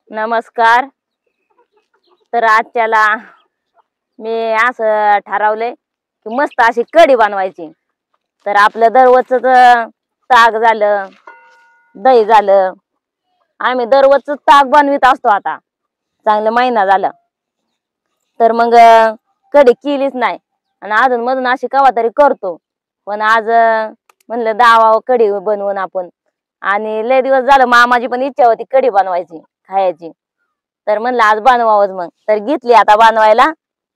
नमस्कार. तर आजच्याला मी असं ठरवलंय की मस्त अशी कढी बनवायची. तर आपलं दररोजच ताक झालं, दही झालं. आम्ही दररोजच ताक बनवित असतो आता. चांगलं महिना झाला. तर मग कढी केलीच नाही आणि अजून मधून अशी कवा तरी करतो. पण आज म्हणलं दावा कढी बनवून आपण. आणि लय दिवस झालं मामाची पण इच्छा होती कढी बनवायची, खायची. तर म्हणलं आज बनवावंच मग. तर घेतली आता बनवायला.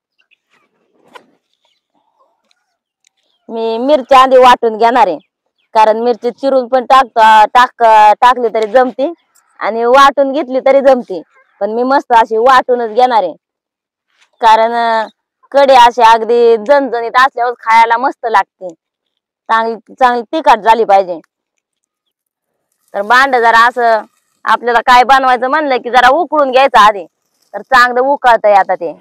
मी मिरची आधी वाटून घेणार आहे. कारण मिरची चिरून पण टाकली तरी जमते आणि वाटून घेतली तरी जमते. पण मी मस्त अशी वाटूनच घेणार आहे. कारण कढी अशी अगदी झणझणीत असल्यावर खायला मस्त लागते. चांगली चांगली तिखट झाली पाहिजे. तर भांड जरा असं आपल्याला काय बनवायचं म्हणलं की जरा उकळून घ्यायचं आधी. तर चांगलं उकळतंय आता ते.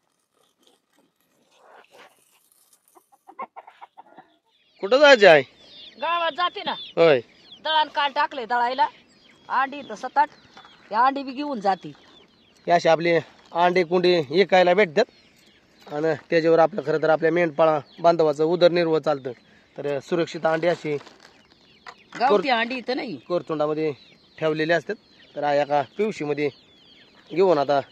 कुठं जायचे आहे? गावात जाते ना. होय. दळण काल टाकले दळायला. अंडी तर 7-8. त्या अंडी बी घेऊन जाते. ही अशी आपली अंडे कुंडी विकायला भेटतात आणि त्याच्यावर आपलं खरं तर आपल्या मेंढपाळा बांधवाचं उदरनिर्वाह चालतं. तर सुरक्षित अंडी अशी गावठी अंडी तर नाही. कोरचुंडामध्ये ठेवलेले असतात. तर एका पिवशीमध्ये घेऊन आता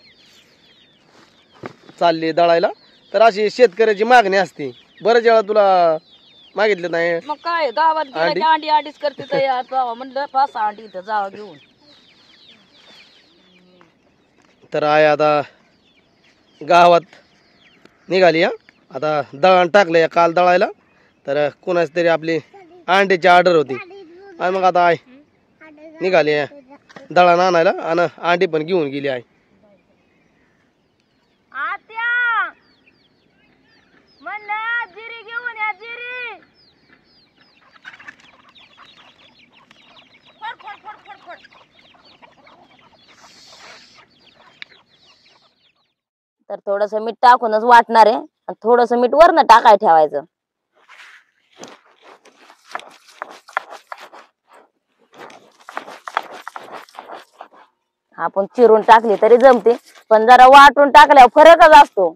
चालली दळायला. तर अशी शेतकऱ्याची मागणी असते. बरेच वेळा तुला मागितलं नाही मग काय गावात गेलं की अंडी अंडीच करते तर या जावा म्हणलं 5-6 अंडी इथं जावा घेऊन. तर आहे आता गावात निघाली. आता दळण टाकलं काल दळायला. तर कोणाच तरी आपली अंड्याची ऑर्डर होती आणि मग आता आहे निघाली दळण आणायला आणि अंडी पण घेऊन गेली आहे. आत्या म्हणलं जिरी घेऊन या जिरी. तर थोडस मीठ टाकूनच वाटणार आहे आणि थोडस मीठ वरनं टाकाय ठेवायचं. आपण चिरून टाकली तरी जमते पण जरा वाटून टाकल्यावर फरकच असतो.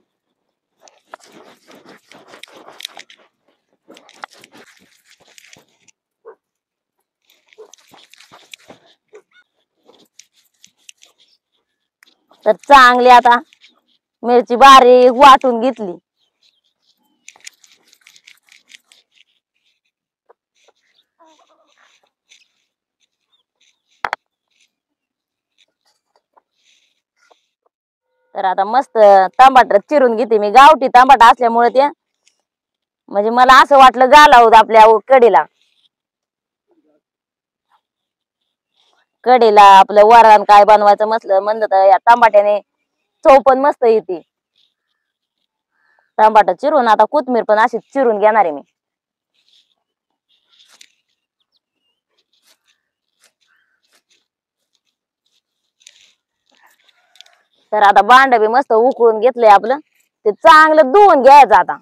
तर चांगली आता मिरची बारीक वाटून घेतली. तर आता मस्त टमाटर चिरून घेते मी. गावठी टमाटर असल्यामुळे ते म्हणजे मला असं वाटलं घालावं आपल्या कढीला. कढीला आपलं वरण काय बनवायचं म्हणलं तर या टमाट्याने चव पण मस्त येते. टमाटर चिरून आता कोथिंबीर पण अशी चिरून घेणार आहे मी. तर आता भांड बी मस्त उकळून घेतलंय आपलं. ते चांगलं धुवून घ्यायचं आता.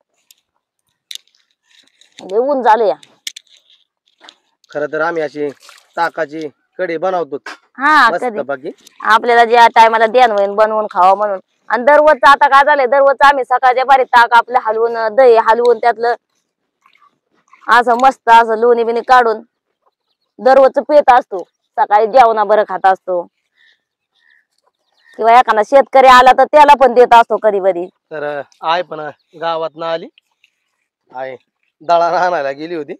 म्हणजे ऊन झालं या. खरं तर आम्ही अशी ताकाची कढी बनवतो. हा कधी बाकी आपल्याला ज्या टायमाला ध्यान होईल बनवून खावा म्हणून. आणि दररोजचं आता काय झालंय दररोजचं आम्ही सकाळच्या बारी ताक आपलं हलवून दही हलवून त्यातलं असं मस्त असं लोणी बिणी काढून दररोजचं पेत असतो. सकाळी जेवणा बरं खात असतो किंवा एखादा शेतकरी आला तर त्याला पण देत असतो कधी कधी. तर आहे पण गावात ना आली आहे दळण आणायला गेली होती.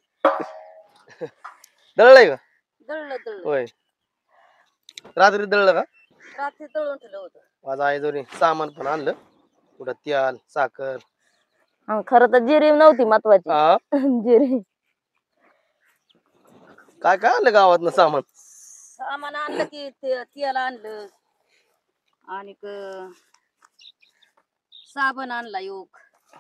दळलंय का? दळलं. होय. रात्री दळलं का? रात्री दळून ठेवलं होतं. माझं आई जोरी सामान पण आणलं. कुठं तेल साखर. खरं तर जिरी नव्हती महत्वाची. जिरी काय काय आणलं गावात सामान? सामान आणलं की तेल आणलं आणि साबण आणला योग.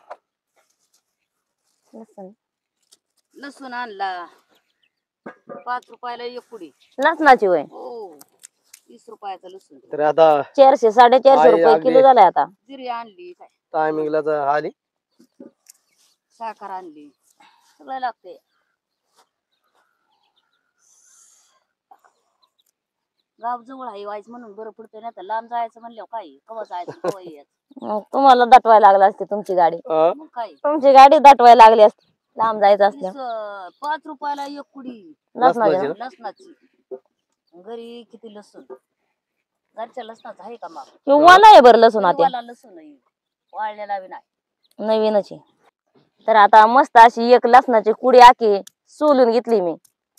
लसूण आणला 5 रुपयाला 1 पुडी. लसणाची होय. हो 30 रुपयाचं लसूण. तर आता 400-450 रुपये किलो झालाय आता. जिरी आणली. टायमिंगला तर आली. साखर आणली. सगळं लागते. गाव जवळ आहे व्हायचं म्हणून बरं पडतंय, नाही तर लांब जायचं म्हणल्यावर काय कवा जायचं कवा यायचं. मग तुम्हाला दटवायला लागला असते तुमची गाडी, मग काय तुमची गाडी दटवायला लागली असते लांब जायचं असल्या. 5 रुपयाला एक कुडी लसणाची ना? लसणाची. घरी किती लसूण, घरच्या लसणाचं आहे का माग? हे वाला आहे बरं लसूण आता वाला लसूण आहे, वाळलेला बी नाही. नवीनच आहे. तर आता मस्त अशी एक लसणाची कुडी आखी सोलून घेतली मी.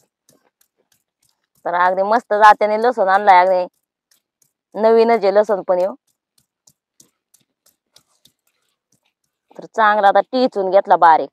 तर अगदी मस्त जात्याने लसूण आणलाय, अगदी नवीनच आहे लसूण पण येऊ. तर चांगला आता टिचून घेतला बारीक.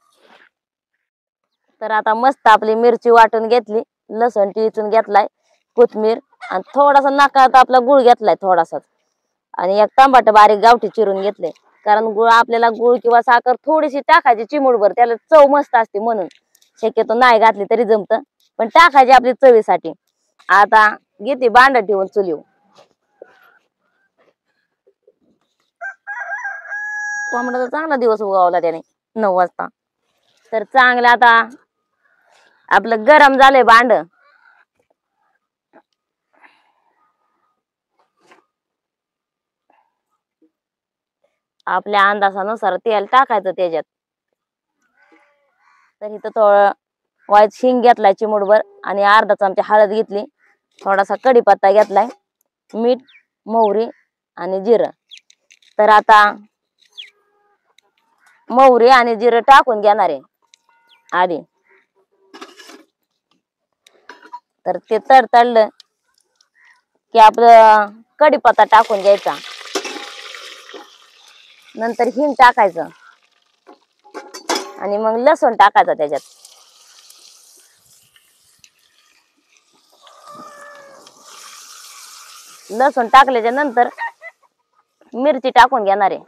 तर आता मस्त आपली मिरची वाटून घेतली, लसूण टिचून घेतलाय, कोथमीर आणि थोडासा नाकात आपला गुळ घेतलाय थोडासा, आणि एक टमाटर बारीक गावठी चिरून घेतले. कारण गुळ आपल्याला गुळ किंवा साखर थोडीशी टाकायची चिमूटभर, त्याला चव मस्त असते म्हणून. शक्यतो नाही घातली तरी जमत, पण टाकायची आपली चवीसाठी. आता घेते भांड ठेवून चुलीवर. कोंबड्याचा चांगला दिवस उगवला त्याने 9 वाजता. तर चांगलं आता आपलं गरम झालंय भांड. आपल्या अंदाजानुसार तेल टाकायचं त्याच्यात. तर इथं थोडं वाईट शिंग घेतलाय चिमूटभर, आणि अर्धा चमचा हळद घेतली, थोडासा कढीपत्ता घेतलाय, मीठ, मोहरी आणि जिरं. तर आता मोहरी आणि जिरं टाकून घेणार आहे आधी. तर ते तडतडलं की आपलं कढीपत्ता टाकून घ्यायचा, नंतर हिंग टाकायचं, आणि मग लसूण टाकायचं त्याच्यात. लसूण टाकल्याच्या नंतर मिरची टाकून घेणार आहे.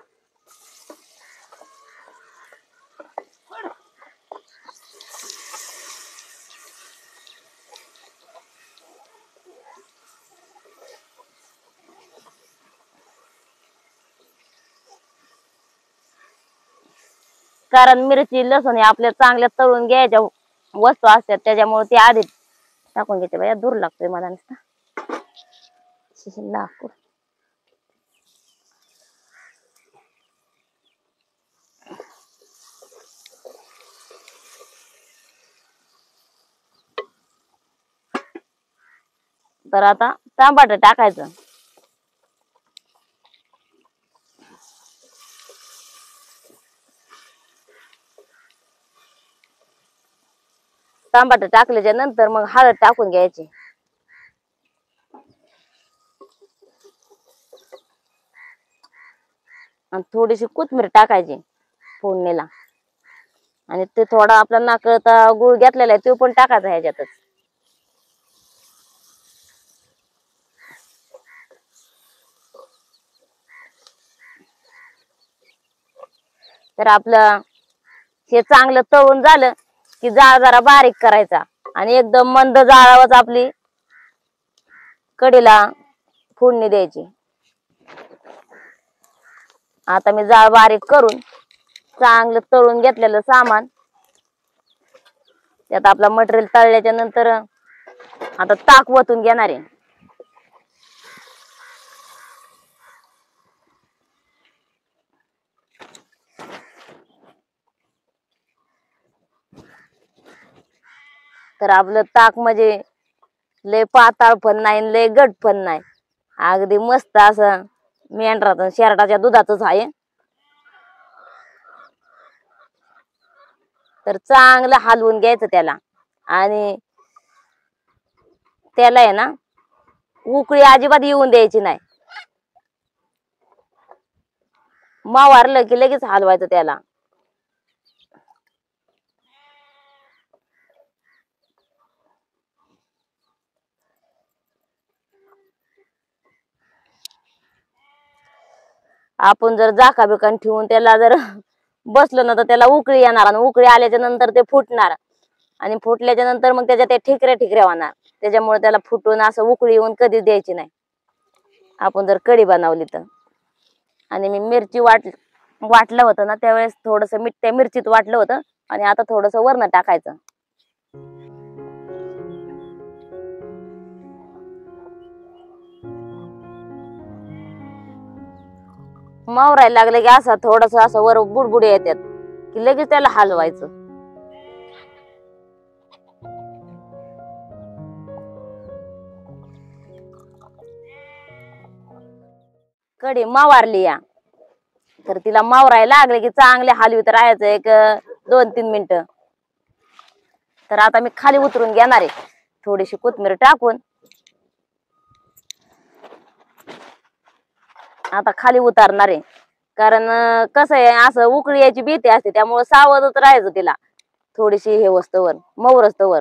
कारण मिरची लसूण हे आपल्या चांगल्या तळून घ्यायच्या वस्तू असतात, त्याच्यामुळे ते आधी टाकून घ्यायचे. बाया दूर लागतोय मला नुसता लाकूड. तर आता टमाटर टाकायचं. टमाटर टाकल्याच्या नंतर मग हळद टाकून घ्यायची, आणि थोडीशी कोथिंबीर टाकायची फोडणीला, आणि ते थोडा आपला नाकळता गुळ घेतलेला आहे तो पण टाकायचा ह्याच्यातच. तर आपलं हे चांगलं तळून झालं की जाळ जरा बारीक करायचा, आणि एकदम मंद जाळावरच आपली कढीला फोडणी द्यायची. आता मी जाळ बारीक करून चांगलं तळून घेतलेलं सामान त्यात आपला मटेरियल तळल्याच्या नंतर आता ताक वतून घेणार आहे. तर आपलं ताक म्हणजे लय पाताळ पण नाही, लय घट पण नाही, अगदी मस्त असं मेंढराचं शेरडाच्या दुधाचंच आहे. तर चांगलं हलवून घ्यायचं त्याला, आणि त्याला आहे ना उकळी अजिबात येऊन द्यायची नाही. मावारलं की लगेच हलवायचं त्याला. आपण जर झाका बिकान ठेवून त्याला जर बसलो ना तर त्याला उकळी येणार, आणि उकळी आल्याच्या नंतर ते फुटणार, आणि फुटल्याच्या नंतर मग त्याच्या ते ठिकऱ्या ठिकऱ्या होणार. त्याच्यामुळे त्याला फुटून असं उकळी येऊन कधीच द्यायची नाही आपण जर कढी बनवली तर. आणि मी मिरची वाटलं होतं ना त्यावेळेस थोडस मीठ त्या मिरचीत वाटलं होतं, आणि आता थोडस वरण टाकायचं. मावरायला लागले की असा थोडस असं वर बुडबुडे येतात की लगेच त्याला हलवायचं. कढी मावारली या तर तिला मावरायला लागले की चांगले हलवीत राहायचं एक 2-3 मिनिटं. तर आता मी खाली उतरून घेणार आहे थोडीशी कोथिंबीर टाकून. आता खाली उतारणार आहे कारण कसं आहे असं उकळी यायची भीती असते त्यामुळे सावधच राहायचं तिला थोडीशी हे वस्तूवर मऊरस्तवर.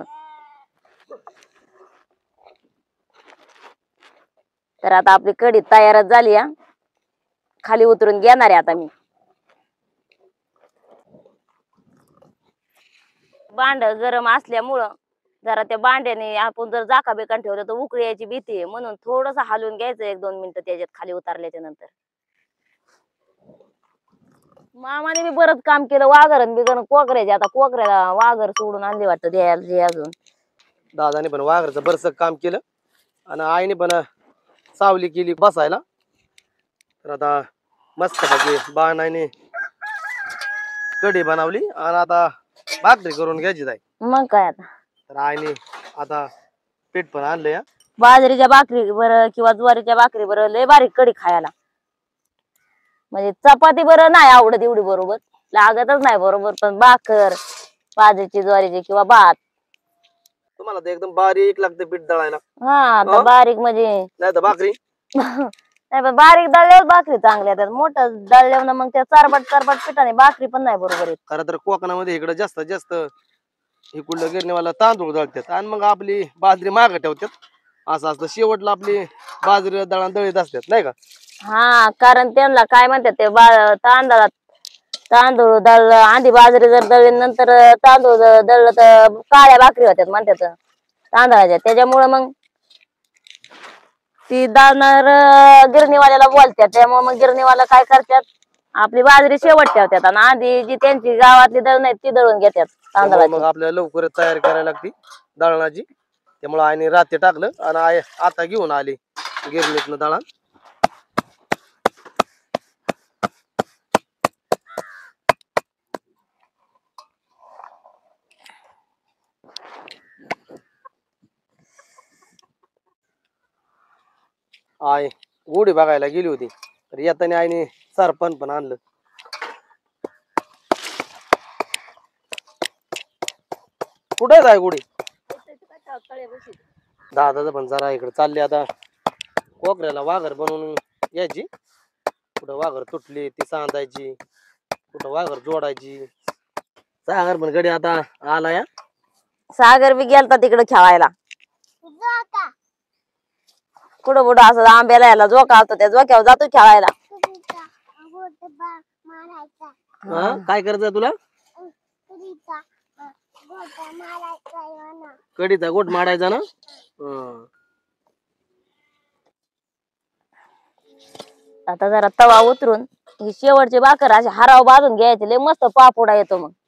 तर आता आपली कढी तयारच झाली या. खाली उतरून घेणार आहे आता मी. भांड गरम असल्यामुळं जरा त्या भांड्याने आपण जर झाका बेकान ठेवलं तर उकळी यायची भीती आहे म्हणून थोडस हलवून घ्यायचं 1-2 मिनिटं त्याच्यात खाली उतारल्याच्या नंतर. मामाने मी बरंच काम केलं वाघरण बिगरण कोकऱ्याचे. आता कोकऱ्याला वाघर सोडून आणली वाटतं द्यायला अजून. दादाने पण वाघरचं बरंच काम केलं आणि आईने पण सावली केली बसायला. तर आता मस्त पैकी बाणाने कढी बनवली आणि आता भाकरी करून घ्यायची जाय. मग काय आता तर आईने आता पीठ पण आणलं या. बाजरीच्या भाकरी बरं किंवा ज्वारीच्या भाकरी बरं लय बारीक कढी खायला. म्हणजे चपाती बरं नाही आवडत एवढी बरोबर लागतच नाही बरोबर. पण भाकर बाजरीची ज्वारीची किंवा भात तुम्हाला तर एकदम बारीक लागते पीठ दळायला. हा आता बारीक म्हणजे नाही तर भाकरी नाही पण बारीक दळल्यावर भाकरी चांगल्या येतात. मोठं दळल्यावर मग त्या चारबट पिठाने भाकरी पण नाही बरोबर येत. खरं तर कोकणामध्ये इकडे जास्त जास्त इकडलं गिरणीवाला तांदूळ दळतात आणि मग आपली बाजरी मागं ठेवतात. असं असतं शेवटला आपली बाजरी दळण दळीत असतात नाही का. हा कारण त्यांना काय म्हणतात ते तांदूळ दळलं आधी बाजरी जर दळली नंतर तांदूळ दळलं तर काळ्या भाकरी होत्यात म्हणतात तांदळाच्या. त्याच्यामुळे मग ती दळणार गिरणीवाल्याला बोलतात. त्यामुळे मग गिरणीवाला काय करतात आपली बाजरी शेवट ठेवतात आणि आधी जी त्यांची गावातली दळण आहेत ती दळून घेतात तांदळाची. मग आपल्याला लवकर तयार करायला लागती दळणाची. त्यामुळे आईने रात्री टाकलं आणि आई आता घेऊन आली गिरणीतनं दळण. आई गुढी बघायला गेली होती तर येताना आईने सरपण पण आणलं. कुठे जाय गुढी दादाचं पण जरा इकडे चालले आता कोकऱ्याला वाघर बनवून यायची. कुठं वाघर तुटली ती सांधायची कुठं वाघर जोडायची. सागर पण गडी आता आला या. सागर बी गेलता तिकडे खेळायला. कुठं कुठं असं आंब्याला यायला झोका असतो त्या झोक्यावर जातो खेळायला. काय करायचं तुला कडीचा गोट मारायचा ना. आता जरा तवा उतरून ही शेवटची भाकर अशी हराव बाजून घ्यायची लय मस्त पापोडा येतो. मग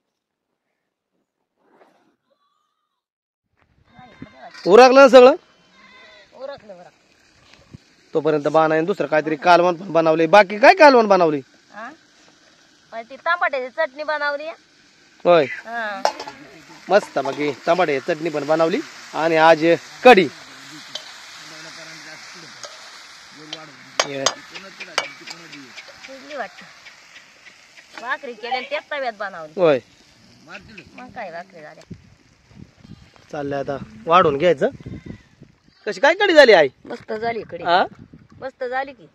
उरकलं ना सगळं. उरकलं तोपर्यंत बाणाने दुसरं काहीतरी कालवण पण बनवले. बाकी काय कालवण बनवली. ती टमाट्याची चटणी बनवली. होय मस्त बाकी टमाटे चटणी पण बनवली आणि आज कढी. भाकरी केल्या तेच तव्यात बनवली. होय मग काय भाकरी झाल्या. चाललंय आता वाढून घ्यायचं. कशी काय कढी झाली आई. मस्त झाली कढी. मस्त झाली की.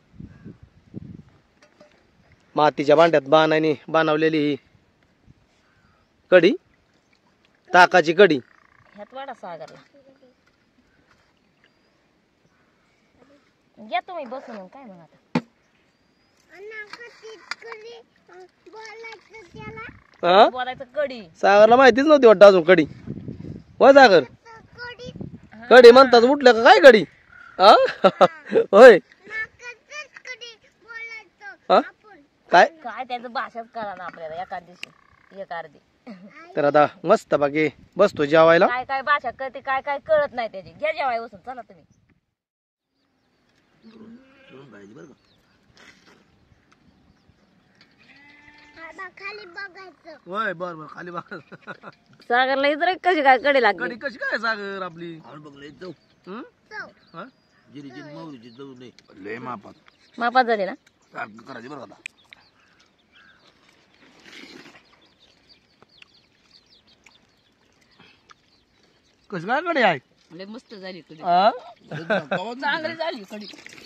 मातीच्या भांड्यात बाणाने बनवलेली ही कढी ताकाची कढी. ह्यात वाडा सागरला घ्या तुम्ही बसून. काय मग आता बोलायचं कढी. सागरला माहितीच नव्हती वाटतं अजून कढी. हो सागर कढी म्हणतात उठल्या का काय कढी. होय काय काय त्याचं भाषाच कळा ना आपल्याला एका दिवशी एक अर्धी. तर आता मस्त बाकी बसतो जेवायला. काय काय भाषा कळते काय काय कळत नाही त्याची. घ्या जेवाय बसून चला तुम्ही. होय बर बर खाली बघ सागरला इतर कशी काय कडी लागली कडी कशी काय सागर आपली हं? हा? लय मापात मापात झाली ना सारखं करायची बरं आता कशी काय कडी आहे लय मस्त झाली कढी हा? चांगली झाली कढी